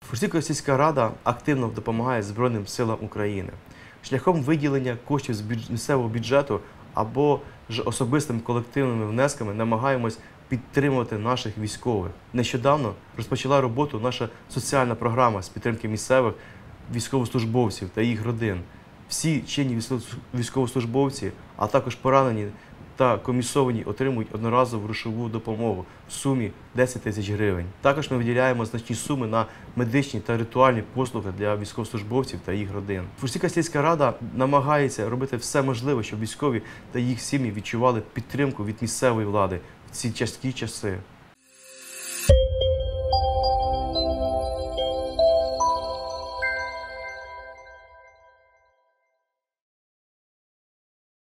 Фурсівська сільська рада активно допомагає Збройним силам України шляхом виділення коштів з місцевого бюджету або ж особистими колективними внесками намагаємось підтримувати наших військових. Нещодавно розпочала роботу наша соціальна програма з підтримки місцевих військовослужбовців та їх родин. Всі чинні військовослужбовці, а також поранені та комісовані отримують одноразову грошову допомогу в сумі 10 тисяч гривень. Також ми виділяємо значні суми на медичні та ритуальні послуги для військовослужбовців та їх родин. Фурсівська сільська рада намагається робити все можливе, щоб військові та їх сім'ї відчували підтримку від місцевої влади в ці тяжкі часи.